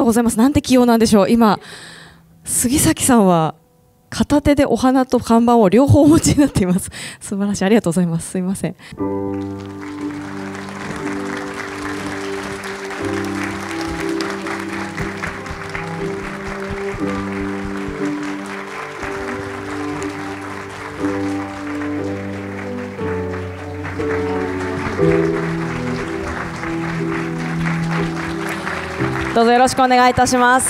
とうございます。なんて器用なんでしょう。今杉崎さんは片手でお花と看板を両方お持ちになっています。素晴らしい。ありがとうございます。すいません。どうぞよろしくお願いいたします。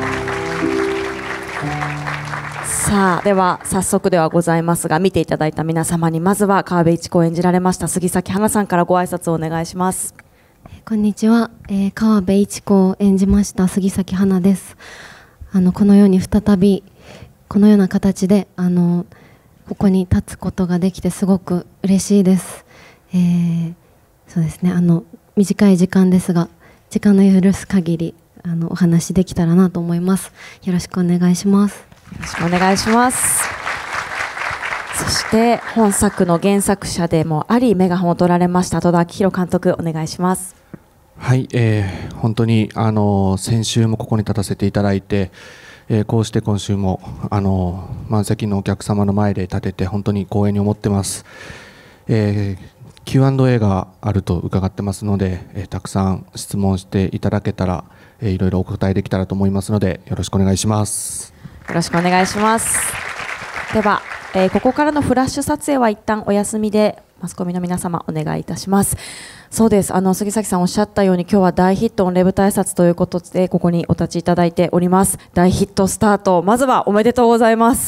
さあ、では早速ではございますが、見ていただいた皆様にまずは川辺一子を演じられました杉咲花さんからご挨拶をお願いします。 こんにちは、川辺一子を演じました杉咲花です。このように再びこのような形でここに立つことができてすごく嬉しいです。そうですね、短い時間ですが時間の許す限りお話できたらなと思います。よろしくお願いします。 よろしくお願いします。そして本作の原作者でもありメガホンを取られました戸田明宏監督、お願いします。 はい、本当に先週もここに立たせていただいて、こうして今週も満席のお客様の前で立てて本当に光栄に思ってます。Q&A があると伺ってますので、たくさん質問していただけたら、いろいろお答えできたらと思いますのでよろしくお願いします。 よろしくお願いします。では、ここからのフラッシュ撮影は一旦お休みでマスコミの皆様お願いいたします。そうです、杉崎さんおっしゃったように今日は大ヒット御礼舞台挨拶ということでここにお立ちいただいております。大ヒットスタート、まずはおめでとうございます。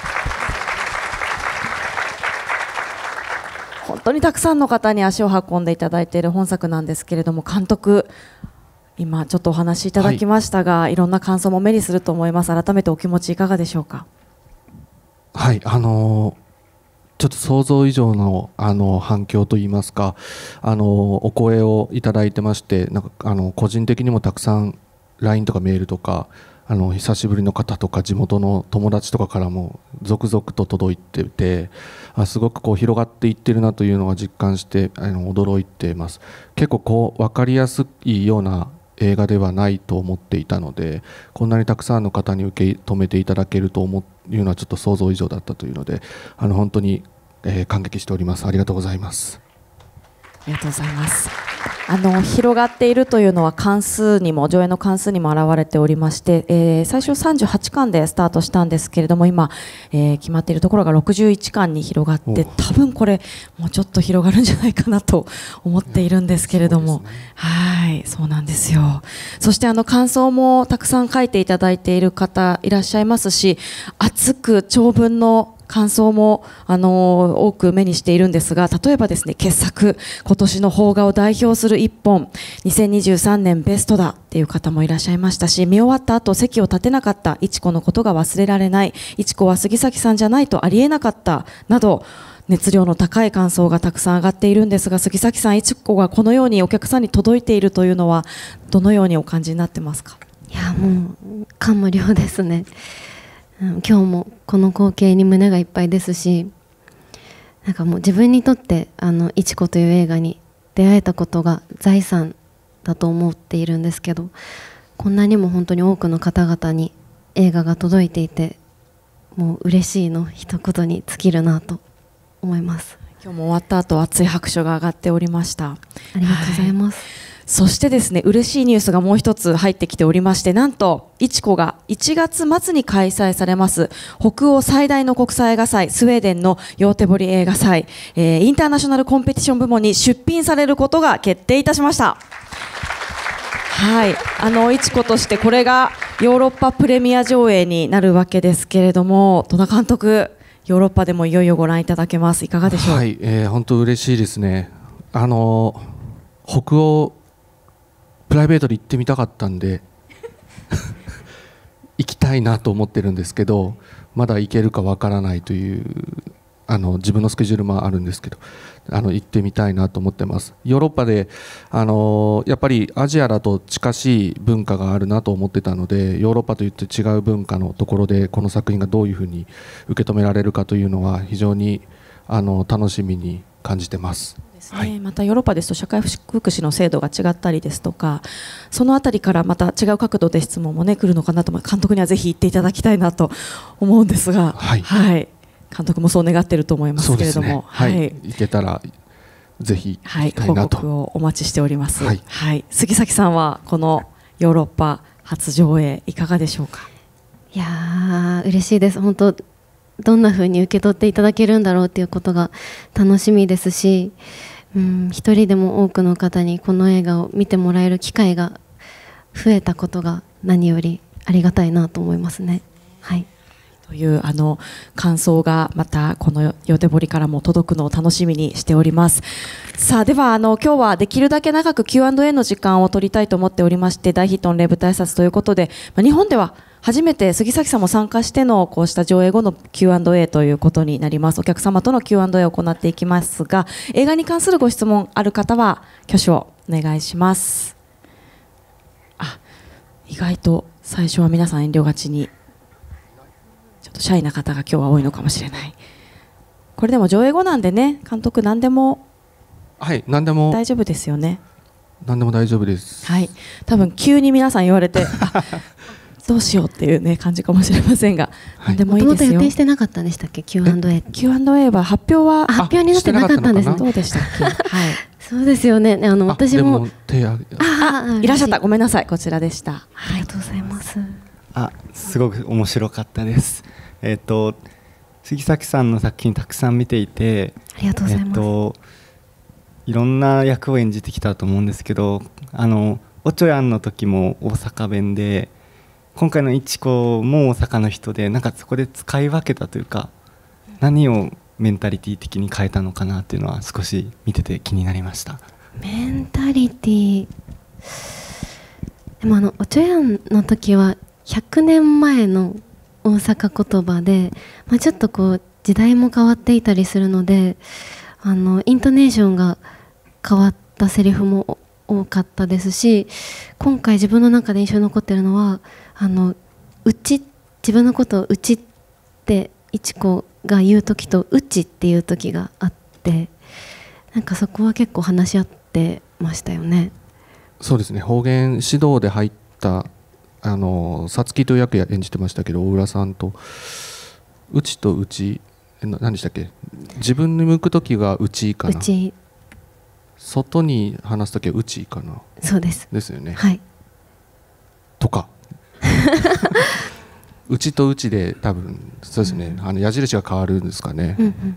本当にたくさんの方に足を運んでいただいている本作なんですけれども、監督今ちょっとお話しいただきましたが、いろんな感想も目にすると思います。改めてお気持ちいかがでしょうか。 はい、ちょっと想像以上の反響といいますかお声をいただいてまして、なんか個人的にもたくさん LINE とかメールとか久しぶりの方とか地元の友達とかからも続々と届いてて、すごくこう広がっていってるなというのは実感して驚いています。結構こう分かりやすいような映画ではないと思っていたので、こんなにたくさんの方に受け止めていただけるというのはちょっと想像以上だったというので本当に、感激しております。ありがとうございます。 ありがとうございます。広がっているというのは関数にも上映の関数にも表れておりまして、最初38巻でスタートしたんですけれども今、決まっているところが61巻に広がって、多分これもうちょっと広がるんじゃないかなと思っているんですけれども、はい、そうなんですよ。そして感想もたくさん書いていただいている方いらっしゃいますし、熱く長文の感想も多く目にしているんですが、例えばですね、傑作、今年の邦画を代表する一本、2023年ベストだっていう方もいらっしゃいましたし、見終わった後席を立てなかった、一子のことが忘れられない、一子は杉咲さんじゃないとありえなかったなど、熱量の高い感想がたくさん上がっているんですが、杉咲さん、一子がこのようにお客さんに届いているというのはどのようにお感じになってますか。 いや、もう感無量ですね。今日もこの光景に胸がいっぱいですし、なんかもう自分にとって一子という映画に出会えたことが財産だと思っているんですけど、こんなにも本当に多くの方々に映画が届いていて、もう嬉しいの一言に尽きるなと思います。 今日も終わった後熱い拍手が上がっておりました。 ありがとうございます。 そしてですね、嬉しいニュースがもう一つ入ってきておりまして、なんと一子が1月末に開催されます北欧最大の国際映画祭、スウェーデンのヨーテボリ映画祭、インターナショナルコンペティション部門に出品されることが決定いたしました。はい、一子としてこれがヨーロッパプレミア上映になるわけですけれども、戸田監督、ヨーロッパでもいよいよご覧いただけます。いかがでしょう。 はい、本当嬉しいですね。北欧プライベートで行ってみたかったんで行きたいなと思ってるんですけど、まだ行けるかわからないという自分のスケジュールもあるんですけど、行ってみたいなと思ってます。ヨーロッパでやっぱりアジアだと近しい文化があるなと思ってたので、ヨーロッパといって違う文化のところでこの作品がどういうふうに受け止められるかというのは非常に楽しみに感じてます。 ですね、またヨーロッパですと社会福祉の制度が違ったりですとか、そのあたりからまた違う角度で質問もね来るのかなと思い、監督にはぜひ言っていただきたいなと思うんですが、はい、監督もそう願っていると思いますけれども、 行けたらぜひ行きたいなと、 報告をお待ちしております。杉崎さんはこのヨーロッパ初上映いかがでしょうか？ いやー嬉しいです。本当どんな風に受け取っていただけるんだろうということが楽しみですし、一人でも多くの方にこの映画を見てもらえる機会が増えたことが何よりありがたいなと思いますね。 という感想がまたこのよでぼりからも届くのを楽しみにしております。さあでは今日はできるだけ長く Q&A の時間を取りたいと思っておりまして、大ヒット御礼舞台挨拶ということで、日本では初めて杉崎さんも参加してのこうした上映後の Q&A ということになります。お客様との Q&A を行っていきますが、映画に関するご質問ある方は挙手をお願いします。意外と最初は皆さん遠慮がちに、ちょっとシャイな方が今日は多いのかもしれない。これでも上映後なんでね、監督何でも何でも大丈夫ですよね。 何でも大丈夫です。 多分急に皆さん言われてどうしようっていうね感じかもしれませんが、何でもいいですよ。 もともと予定してなかったんでしたっけ？ Q&A は発表になってなかったんですね。 どうでしたっけ？ そうですよね。私もいらっしゃった。ごめんなさい、こちらでした。 ありがとうございます。 すごく面白かったです。杉崎さんの作品たくさん見ていて、 ありがとうございます。 いろんな役を演じてきたと思うんですけど、おちょやんの時も大阪弁で、今回のいちこも大阪の人で、なんかそこで使い分けたというか、何をメンタリティ的に変えたのかなっていうのは少し見てて気になりました。 メンタリティでもおちょやんの時は100年前の大阪言葉で、ちょっとこう時代も変わっていたりするので、イントネーションが変わったセリフも多かったですし、今回自分の中で印象に残ってるのは自分のことをうちっていちこが言う時とうちっていう時があって、なんかそこは結構話し合ってましたよね。 そうですね、方言指導で入ったさつきという役演じてましたけど、大浦さんとうちとうち何でしたっけ、自分に向く時がうちかな、外に話す時はうちかな。 そうですよね。とかうちとうちで多分そうですね、矢印が変わるんですかね。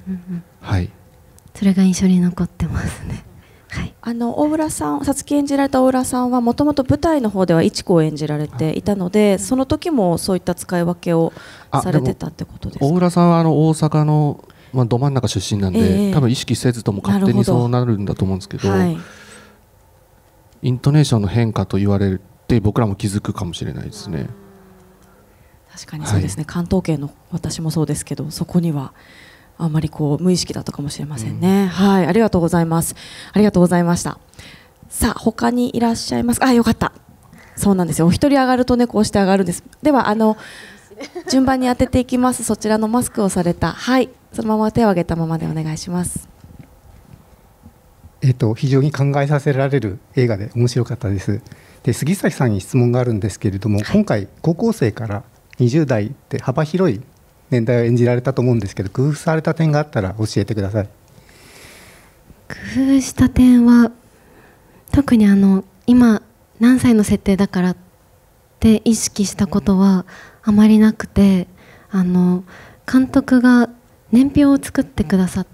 それが印象に残ってますね。 大浦さん、さつき演じられた大浦さんはもともと舞台の方ではいちこを演じられていたので、その時もそういった使い分けをされてたってことですか？ 大浦さんは大阪の、ど真ん中出身なんで、多分意識せずとも勝手にそうなるんだと思うんですけど、イントネーションの変化と言われて僕らも気づくかもしれないですね。 確かにそうですね、関東圏の私もそうですけど、そこにはあまりこう無意識だったかもしれませんね。ありがとうございます。ありがとうございました。さあ他にいらっしゃいますか？よかった。そうなんですよ。お一人上がるとねこうして上がるんです。では順番に当てていきます。そちらのマスクをされた、そのまま手を挙げたままでお願いします。 非常に考えさせられる映画で面白かったです。で、杉崎さんに質問があるんですけれども、今回高校生から20代って幅広い年代を演じられたと思うんですけど、工夫された点があったら教えてください。 工夫した点は特に今何歳の設定だからって意識したことはあまりなくて、監督が年表を作ってくださって、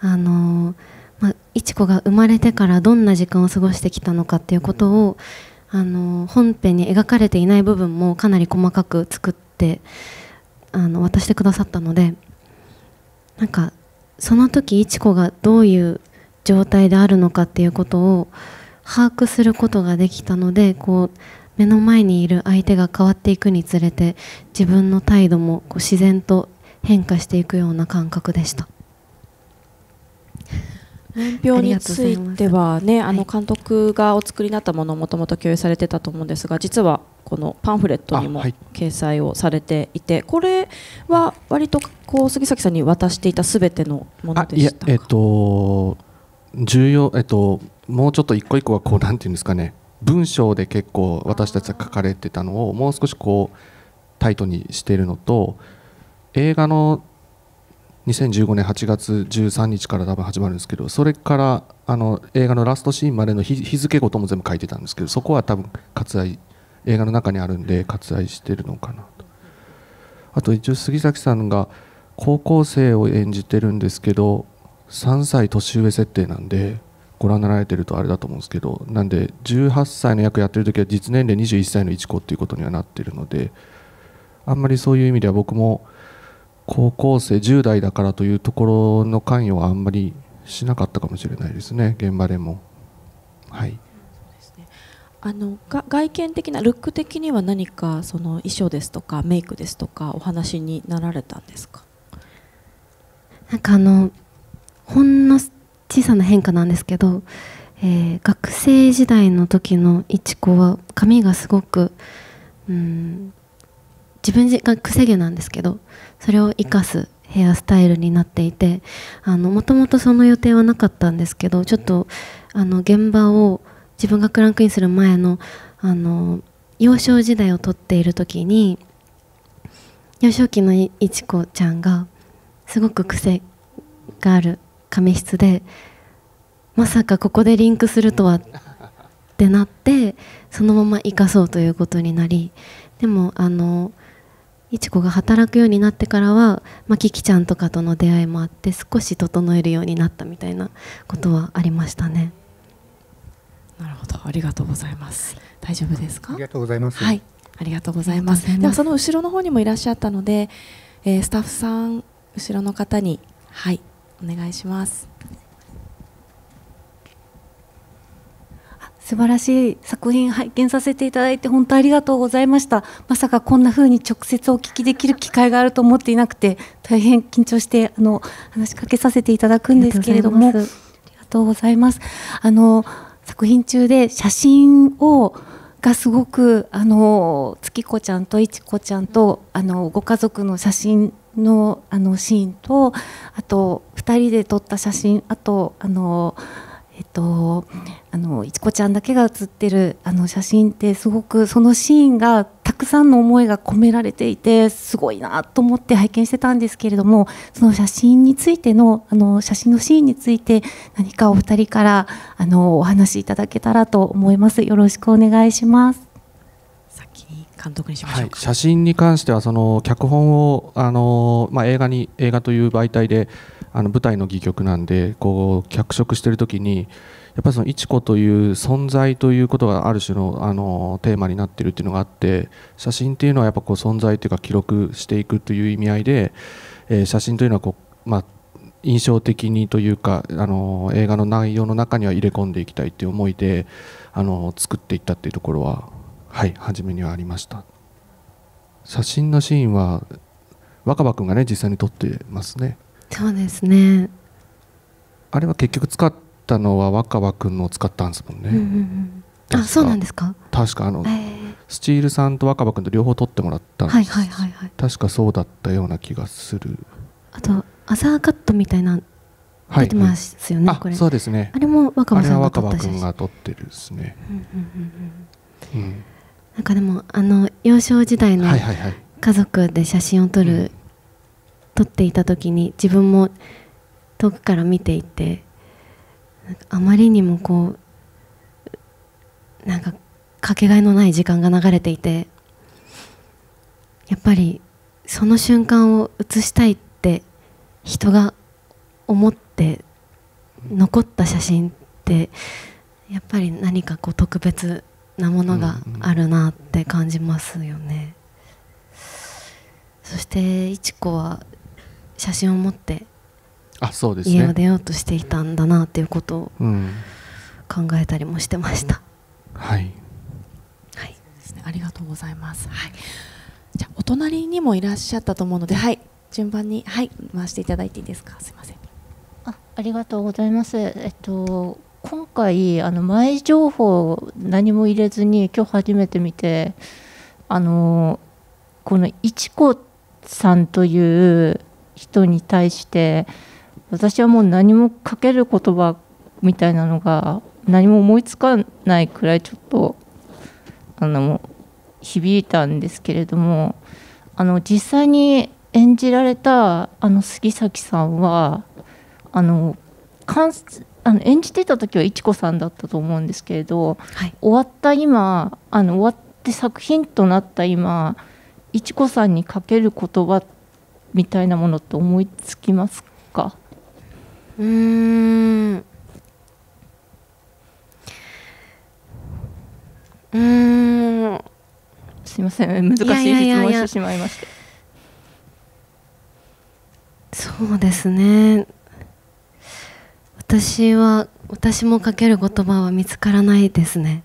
いちこが生まれてからどんな時間を過ごしてきたのかっていうことを本編に描かれていない部分もかなり細かく作って渡してくださったので、なんかその時いちこがどういう状態であるのかっていうことを把握することができたので、こう目の前にいる相手が変わっていくにつれて自分の態度もこう自然と変化していくような感覚でした。 年表についてはね、監督がお作りになったものをもともと共有されてたと思うんですが、実はこのパンフレットにも掲載をされていて、これは割とこう杉崎さんに渡していたすべてのものでしたか？ 重要、もうちょっと一個一個はこうなんていうんですかね、文章で結構私たちが書かれてたのをもう少しこうタイトにしているのと、映画の2015年8月13日から多分始まるんですけど、それから映画のラストシーンまでの日付ごとも全部書いてたんですけど、そこは多分割愛、映画の中にあるんで割愛してるのかなと。あと一応杉咲さんが高校生を演じてるんですけど、3歳年上設定なんでご覧になられてるとあれだと思うんですけど、なんで18歳の役やってる時は実年齢21歳の一子っていうことにはなってるので、あんまりそういう意味では僕も高校生10代だからというところの関与はあんまりしなかったかもしれないですね、現場でも。はい、 外見的なルック的には何かその衣装ですとかメイクですとかお話になられたんですか？ なんかほんの小さな変化なんですけど、学生時代の時のいちこは髪がすごく、自分が癖毛なんですけど、それを生かすヘアスタイルになっていて、もともとその予定はなかったんですけど、ちょっと現場を自分がクランクインする前の幼少時代を撮っている時に、幼少期のいちこちゃんがすごく癖がある髪質で、まさかここでリンクするとはってなって、そのまま生かそうということになり、でもいちこが働くようになってからは、キキちゃんとかとの出会いもあって、少し整えるようになったみたいなことはありましたね。 なるほど、ありがとうございます。大丈夫ですか？ ありがとうございます。 はい、ありがとうございます。ではその後ろの方にもいらっしゃったので、スタッフさん後ろの方に、はい、お願いします。 素晴らしい作品拝見させていただいて本当ありがとうございました。まさかこんな風に直接お聞きできる機会があると思っていなくて、大変緊張して話しかけさせていただくんですけれども、ありがとうございます。作品中で写真がすごく月子ちゃんといちこちゃんとご家族の写真のシーンと、あと2人で撮った写真、あといちこちゃんだけが写ってる写真って、すごくそのシーンがたくさんの思いが込められていて、すごいなと思って拝見してたんですけれども、その写真についての写真のシーンについて何かお二人からお話しいただけたらと思います。よろしくお願いします。 先に監督にしましょうか。 写真に関してはその脚本を映画という媒体で舞台の戯曲なんで、こう脚色している時にやっぱりそのいちこという存在ということがある種のテーマになっているっていうのがあって、写真っていうのはやっぱこう存在というか記録していくという意味合いで、写真というのはこう、印象的にというか映画の内容の中には入れ込んでいきたいという思いで作っていったっていうところは、はい、初めにはありました。写真のシーンは若葉君がね実際に撮ってますね。 そうですね。 あれは結局使ったのは若葉君のを使ったんですもんね。 あ、そうなんですか。 確かスチールさんと若葉君と両方撮ってもらったんです。確かそうだったような気がする。 あとアザーカットみたいな出てますよね、これ。 そうですね。 あれも若葉さんが撮った写真。あれは若葉君が撮ってるですね。 なんかでも幼少時代の家族で写真を撮っていた時に、自分も遠くから見ていて、あまりにもこうなんかかけがえのない時間が流れていて、やっぱりその瞬間を写したいって人が思って残った写真って、やっぱり何かこう特別なものがあるなって感じますよね。そしていちこは写真を持って家を出ようとしていたんだなっていうことを考えたりもしてました。 はい、 はい、そうですね、ありがとうございます。はい、じゃあお隣にもいらっしゃったと思うので、はい、順番に、はい、回していただいていいですか。すいません。 ありがとうございます。今回前情報何も入れずに今日初めて見て、このいちこさんという人に対して私はもう何もかける言葉みたいなのが何も思いつかないくらいちょっと響いたんですけれども、実際に演じられた杉咲さんは演じてた時はいちこさんだったと思うんですけれど、 はい、 終わった今終わって作品となった今、いちこさんにかける言葉みたいなものって思いつきますか？ すいません、難しい質問してしまいまして。 そうですね、私もかける言葉は見つからないですね。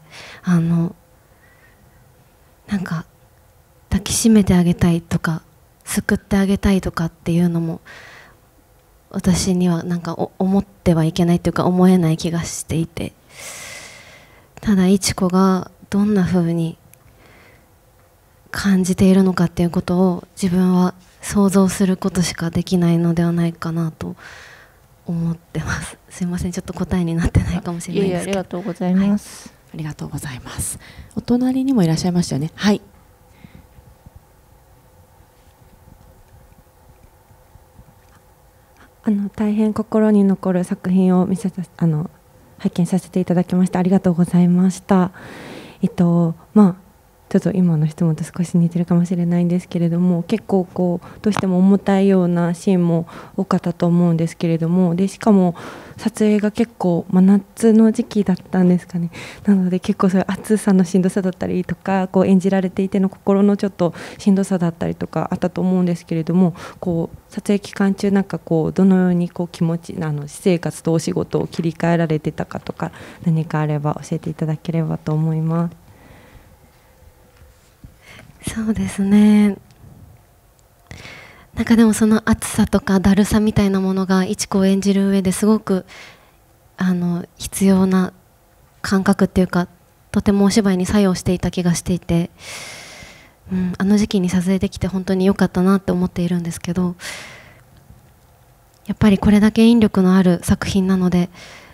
なんか抱きしめてあげたいとか救ってあげたいとかっていうのも私にはなんか思ってはいけないというか思えない気がしていて、ただいちこがどんな風に感じているのかっていうことを自分は想像することしかできないのではないかなと思ってます。すいません、ちょっと答えになってないかもしれないですけど。 ありがとうございます、 はい、ありがとうございます。お隣にもいらっしゃいましたよね。はい。 大変心に残る作品を拝見させていただきましてありがとうございました。ちょっと今の質問と少し似てるかもしれないんですけれども、結構どうしても重たいようなシーンも多かったと思うんですけれども、でしかも撮影が結構真夏の時期だったんですかね。なので結構そういう暑さのしんどさだったりとか、演じられていての心のちょっとしんどさだったりとかあったと思うんですけれども、撮影期間中なんかどのように気持ち私生活とお仕事を切り替えられてたかとか何かあれば教えていただければと思います。 そうですね、なんかでもその暑さとかだるさみたいなものがいちこを演じる上ですごく必要な感覚っていうか、とてもお芝居に作用していた気がしていて、あの時期に撮影できて本当に良かったなって思っているんですけど、やっぱりこれだけ引力のある作品なので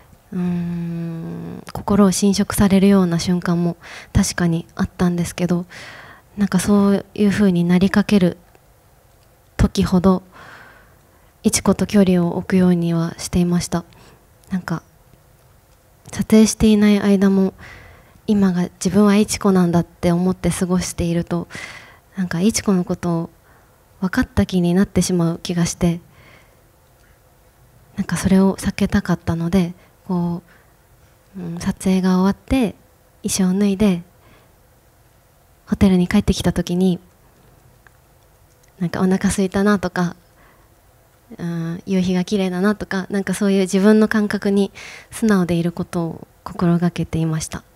心を侵食されるような瞬間も確かにあったんですけど、なんかそういう風になりかける時ほどいちこと距離を置くようにはしていました。なんか撮影していない間も今が自分はいちこなんだって思って過ごしていると、なんかいちこのことを分かった気になってしまう気がして、なんかそれを避けたかったので撮影が終わって衣装を脱いでホテルに帰ってきた時になんかお腹空いたなとか、夕日が綺麗だなとか、なんかそういう自分の感覚に素直でいることを心がけていました。 はい、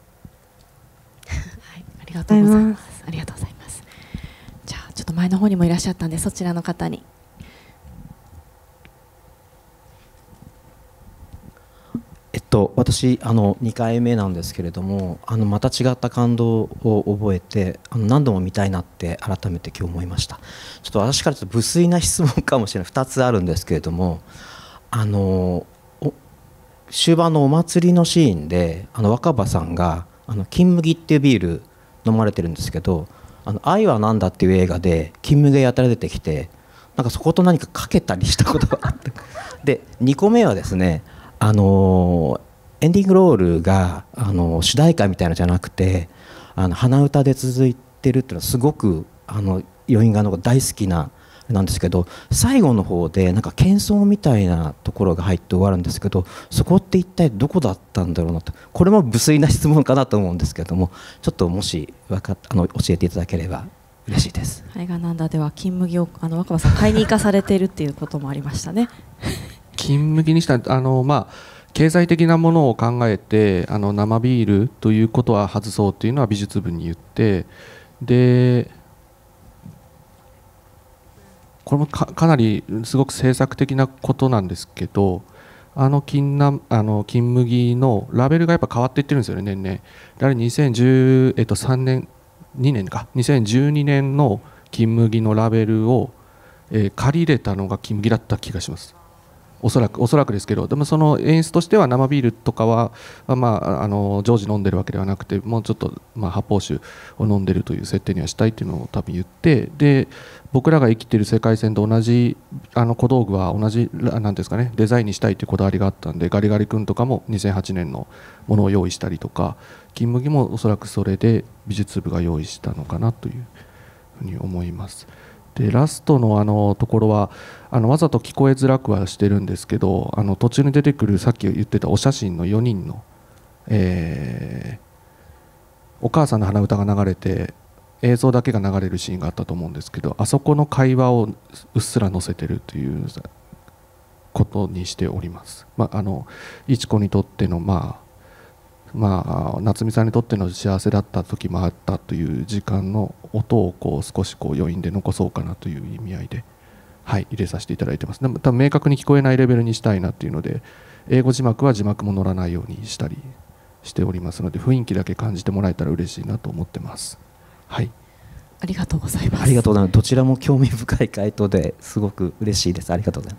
ありがとうございます。ありがとうございます。じゃあちょっと前の方にもいらっしゃったんで、そちらの方に。 私2回目なんですけれども、また違った感動を覚えて何度も見たいなって改めて今日思いました。ちょっと私からちょっと無粋な質問かもしれない、2つあるんですけれども、終盤のお祭りのシーンで若葉さんが金麦っていうビール飲まれてるんですけど、愛はなんだっていう映画で金麦がやたら出てきて、なんかそこと何かかけたりしたことがあってで2個目はですね、エンディングロールが主題歌みたいなのじゃなくて鼻歌で続いてるっていうのはすごく余韻が大好きなんですけど、最後の方でなんか謙遜みたいなところが入って終わるんですけど、そこって一体どこだったんだろうなと、これも無粋な質問かなと思うんですけども、ちょっともし教えていただければ嬉しいです。 愛がなんだでは金麦を若葉さん買いに行かされているっていうこともありましたね。 金麦にした経済的なものを考えて生ビールということは外そうというのは美術部に言って、でこれもかなりすごく制作的なことなんですけど、金麦のラベルがやっぱ変わっていってるんですよね、年々。あれ2013年2年か2012年の金麦のラベルを、借り入れたのが金麦だった気がします。 おそらくですけど、でもその演出としては生ビールとかは、常時飲んでるわけではなくて、もうちょっと発泡酒を飲んでるという設定にはしたいっていうのを多分言って、で僕らが生きている世界線と同じ小道具は同じなんですかね、デザインにしたいというこだわりがあったんで、ガリガリ君とかも2008年のものを用意したりとか、金麦もおそらくそれで美術部が用意したのかなというふうに思います。でラストのところはわざと聞こえづらくはしてるんですけど、途中に出てくるさっき言ってたお写真の4人の、お母さんの鼻歌が流れて映像だけが流れるシーンがあったと思うんですけど、あそこの会話をうっすら載せてるということにしております。いちこにとっての夏美さんにとっての幸せだった時もあったという時間の音を少し余韻で残そうかなという意味合いで、入れさせていただいてます。でも多分明確に聞こえないレベルにしたいなっていうので、英語字幕は字幕も載らないようにしたりしておりますので、雰囲気だけ感じてもらえたら嬉しいなと思ってます。はい、 ありがとうございます。 ありがとうございます。どちらも興味深い回答ですごく嬉しいです。ありがとうございます。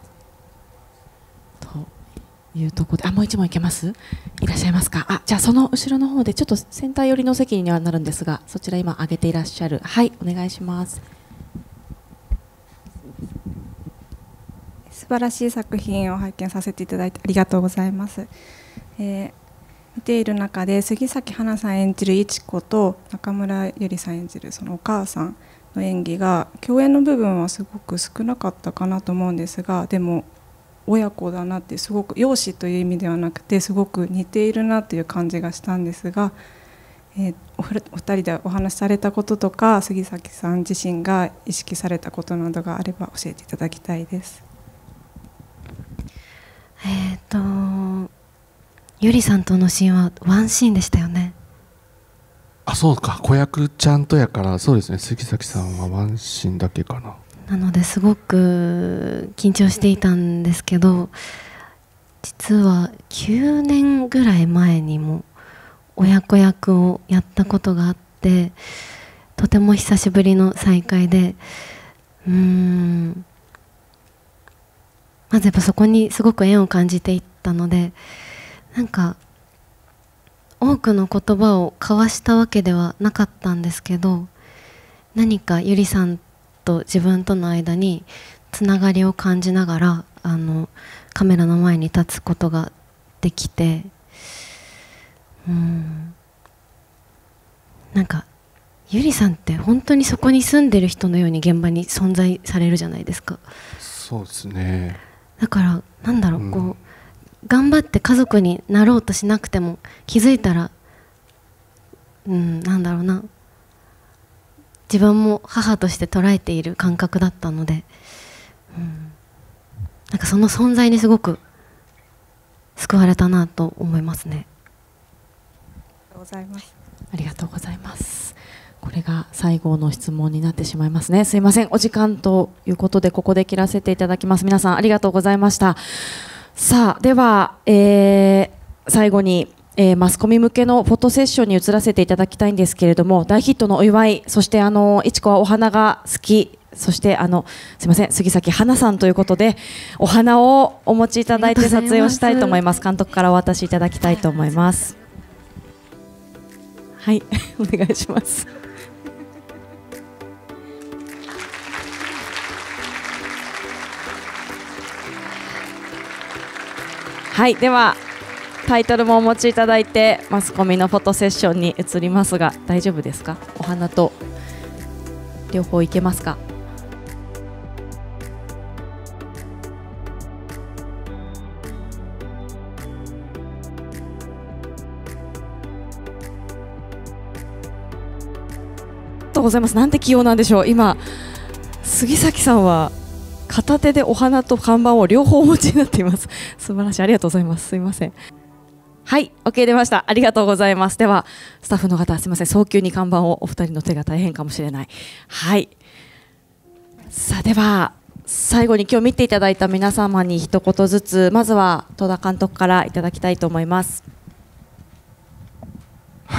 というところで、もう一問いけます？いらっしゃいますか？じゃあその後ろの方でちょっとセンター寄りの席にはなるんですが、そちら今挙げていらっしゃる、お願いします。 素晴らしい作品を拝見させていただいてありがとうございます。見ている中で杉咲花さん演じるいちこと中村ゆりさん演じるそのお母さんの演技が共演の部分はすごく少なかったかなと思うんですが、でも親子だなって、すごく容姿という意味ではなくてすごく似ているなという感じがしたんですが、お二人でお話しされたこととか杉咲さん自身が意識されたことなどがあれば教えていただきたいです。 ゆりさんとのシーンはワンシーンでしたよね。 そうか、子役ちゃんとやから、そうですね、杉咲さんはワンシーンだけかな。 なのですごく緊張していたんですけど、実は9年ぐらい前にも親子役をやったことがあって、とても久しぶりの再会で、まずやっぱそこにすごく縁を感じていったので、なんか多くの言葉を交わしたわけではなかったんですけど、何かゆりさんと自分との間につながりを感じながらカメラの前に立つことができて、なんかゆりさんって本当にそこに住んでる人のように現場に存在されるじゃないですか。 そうですね。 だからなんだろう、こう頑張って家族になろうとしなくても気づいたら、なんだろうな、自分も母として捉えている感覚だったので、なんかその存在にすごく救われたなと思いますね。 ありがとうございます。 ありがとうございます。これが最後の質問になってしまいますね。すいません、お時間ということでここで切らせていただきます。皆さんありがとうございました。さあでは、最後に、マスコミ向けのフォトセッションに移らせていただきたいんですけれども、大ヒットのお祝い、そしていちこはお花が好き、そしてすいません、杉咲花さんということでお花をお持ちいただいて撮影をしたいと思います。監督からお渡しいただきたいと思います。はいお願いします。はい、ではタイトルもお持ちいただいてマスコミのフォトセッションに移りますが、大丈夫ですか？お花と両方いけますか？ありがとうございます。なんて器用なんでしょう。今杉咲さんは片手でお花と看板を両方お持ちになっています。素晴らしい、ありがとうございます。すいません。はい、OK 出ました。ありがとうございます。ではスタッフの方、すみません、早急に看板を、お二人の手が大変かもしれない。はい。さあでは最後に今日見ていただいた皆様に一言ずつ、まずは戸田監督からいただきたいと思います。 はい、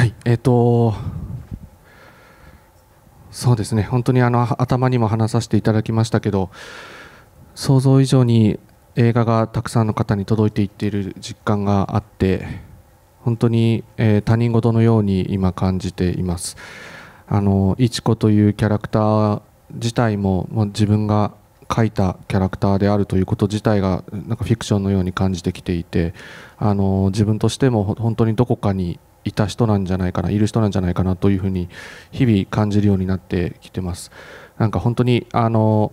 そうですね、本当に頭にも話させていただきましたけど、想像以上に映画がたくさんの方に届いていっている実感があって、本当に、他人事のように今感じています。いちこというキャラクター自体も、自分が描いたキャラクターであるということ自体がなんかフィクションのように感じてきていて、自分としても本当にどこかにいた人なんじゃないかな、いる人なんじゃないかなというふうに日々感じるようになってきてます。なんか本当に彼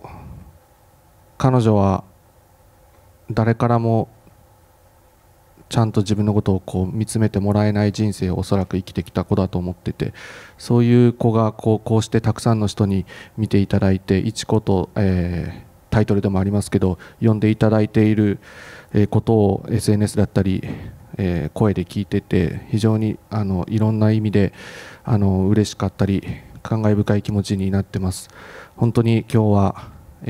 女は誰からもちゃんと自分のことをこう見つめてもらえない人生をおそらく生きてきた子だと思ってて、そういう子がこうしてたくさんの人に見ていただいて、いちこと、タイトルでもありますけど呼んでいただいていることを SNS だったり、声で聞いてて、非常にいろんな意味で嬉しかったり感慨深い気持ちになってます。本当に今日は、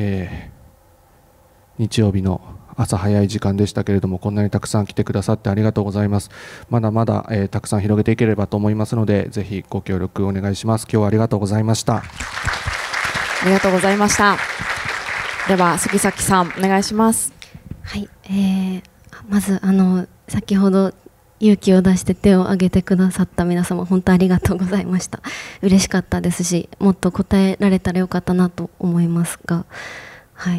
日曜日の朝早い時間でしたけれども、こんなにたくさん来てくださってありがとうございます。まだまだ、たくさん広げていければと思いますので、ぜひご協力お願いします。今日はありがとうございました。 ありがとうございました。では杉崎さんお願いします。 はい、まず先ほど勇気を出して手を挙げてくださった皆様、本当ありがとうございました。嬉しかったですし、もっと答えられたらよかったなと思いますが、はい、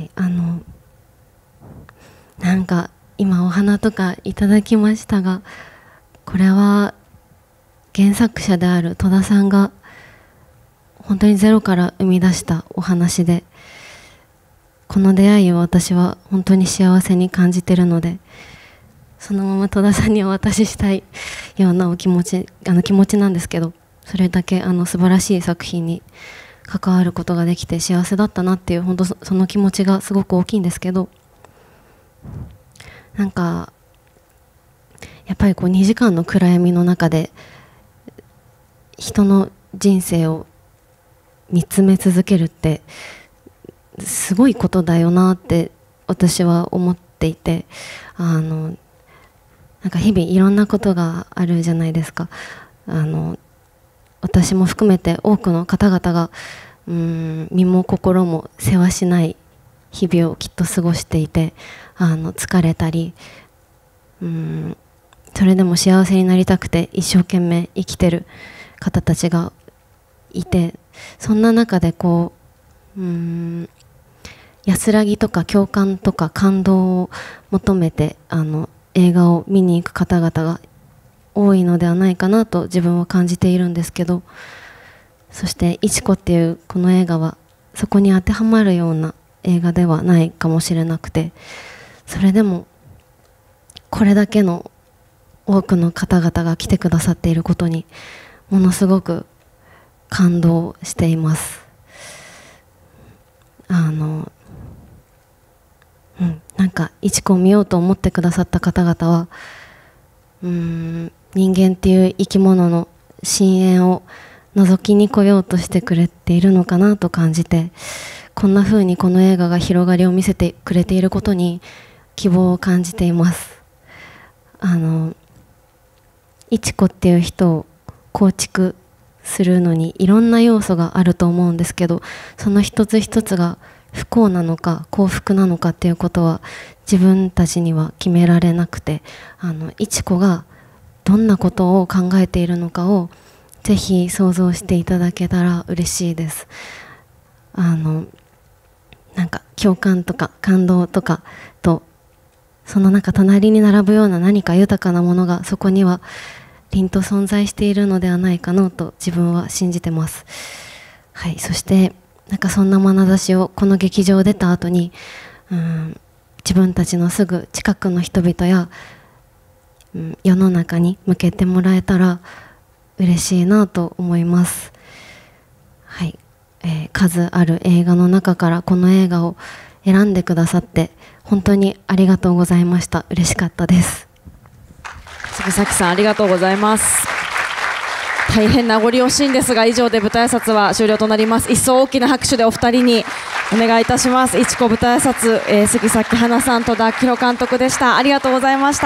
なんか今お花とかいただきましたが、これは原作者である戸田さんが本当にゼロから生み出したお話で、この出会いを私は本当に幸せに感じているので、そのまま戸田さんにお渡ししたいようなお気持ち気持ちなんですけど、それだけ素晴らしい作品に関わることができて幸せだったなっていう、本当その気持ちがすごく大きいんですけど、なんかやっぱりこう2時間の暗闇の中で人の人生を見つめ続けるってすごいことだよなって私は思っていて、なんか日々いろんなことがあるじゃないですか。私も含めて多くの方々が身も心もせわしない日々をきっと過ごしていて、疲れたり、それでも幸せになりたくて一生懸命生きてる方たちがいて、そんな中でこう安らぎとか共感とか感動を求めて映画を見に行く方々が多いのではないかなと自分は感じているんですけど、そしていちこっていうこの映画はそこに当てはまるような映画ではないかもしれなくて、それでもこれだけの多くの方々が来てくださっていることにものすごく感動しています。なんかいちこを見ようと思ってくださった方々は人間っていう生き物の深淵を覗きに来ようとしてくれているのかなと感じて、こんな風にこの映画が広がりを見せてくれていることに希望を感じています。いちこっていう人を構築するのにいろんな要素があると思うんですけど、その一つ一つが不幸なのか幸福なのかっていうことは自分たちには決められなくて、いちこがどんなことを考えているのかをぜひ想像していただけたら嬉しいです。なんか共感とか感動とかとその隣に並ぶような何か豊かなものがそこには凛と存在しているのではないかなと自分は信じてます。はい、そしてなんかそんな眼差しをこの劇場を出た後に自分たちのすぐ近くの人々や世の中に向けてもらえたら嬉しいなと思います。はい、数ある映画の中からこの映画を選んでくださって本当にありがとうございました。嬉しかったです。 杉崎さんありがとうございます。大変名残惜しいんですが、以上で舞台挨拶は終了となります。一層大きな拍手でお二人にお願いいたします。いちこ舞台挨拶、杉咲花さん、戸田明宏監督でした。ありがとうございました。